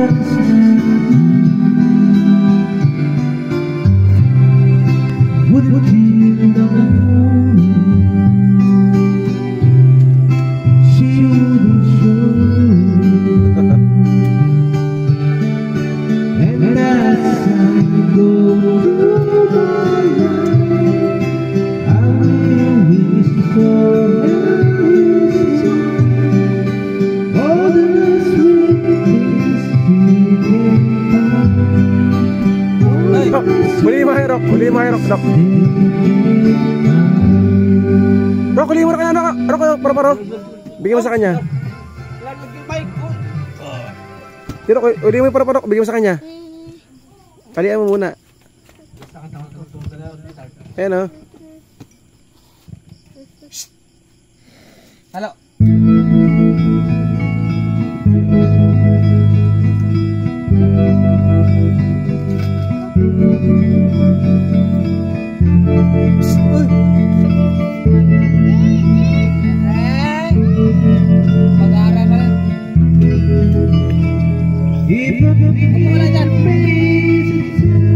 Huli mo kayo, Rok. Rok, huli mo na kanya, Rok, paro. Bigyan mo sa kanya. Rok, huli mo yung paro, bigyan mo sa kanya. Kalian mo muna. Ayan o. Halo. Pag-aaral na lang. Wala dyan.